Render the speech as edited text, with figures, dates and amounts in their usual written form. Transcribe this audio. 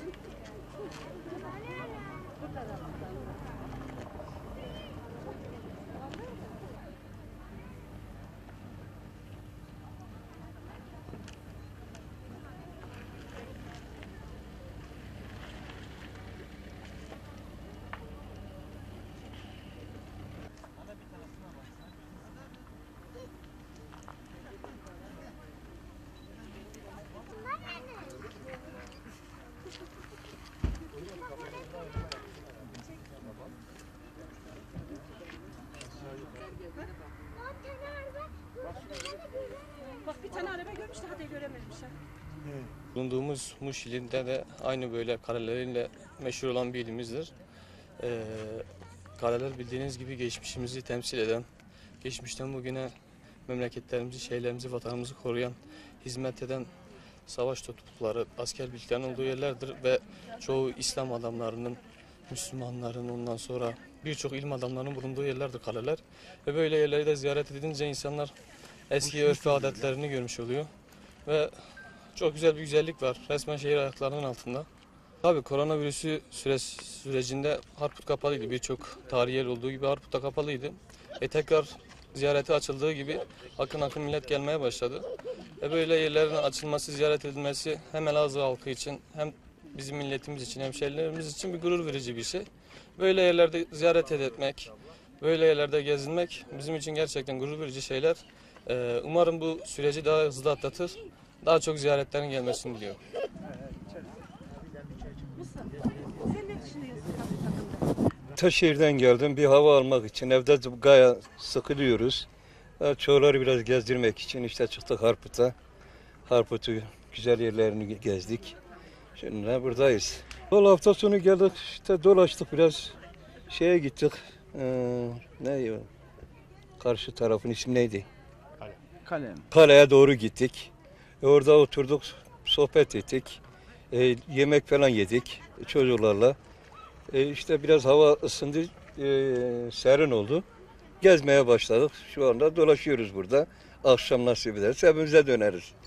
Bak bir tane araba görmüştü, hadi görememiş. Bulunduğumuz Muş ilinde de aynı böyle kareleriyle meşhur olan bir ilimizdir. Kareler bildiğiniz gibi geçmişimizi temsil eden, geçmişten bugüne memleketlerimizi, şehirlerimizi, vatanımızı koruyan, hizmet eden savaş toplulukları, asker birliklerinin olduğu yerlerdir ve çoğu İslam adamlarının, Müslümanların, ondan sonra birçok ilim adamlarının bulunduğu yerlerdir kaleler. Ve böyle yerleri de ziyaret edince insanlar eski örf ve adetlerini görmüş oluyor ve çok güzel bir güzellik var. Resmen şehir ayaklarının altında. Tabii koronavirüsü sürecinde Harput kapalıydı. Birçok tarihi yer olduğu gibi Harput da kapalıydı. Tekrar ziyarete açıldığı gibi akın akın millet gelmeye başladı. Ve böyle yerlerin açılması, ziyaret edilmesi hem Elazığ halkı için hem bizim milletimiz için, hemşehrilerimiz için bir gurur verici bir şey. Böyle yerlerde ziyaret etmek, böyle yerlerde gezinmek bizim için gerçekten gurur verici şeyler. Umarım bu süreci daha hızlı atlatır. Daha çok ziyaretlerin gelmesini diliyorum. Taşehir'den geldim bir hava almak için. Evde gayet sıkılıyoruz. Çoğuları biraz gezdirmek için işte çıktık Harput'a. Harput'u güzel yerlerini gezdik. Şimdi buradayız. Hafta sonu geldik işte dolaştık biraz. Şeye gittik. Ne o? Karşı tarafın ismi neydi? Kaleye doğru gittik. Orada oturduk, sohbet ettik. Yemek falan yedik çocuklarla. İşte biraz hava ısındı, serin oldu. Gezmeye başladık. Şu anda dolaşıyoruz burada. Akşam nasip ederse evimize döneriz.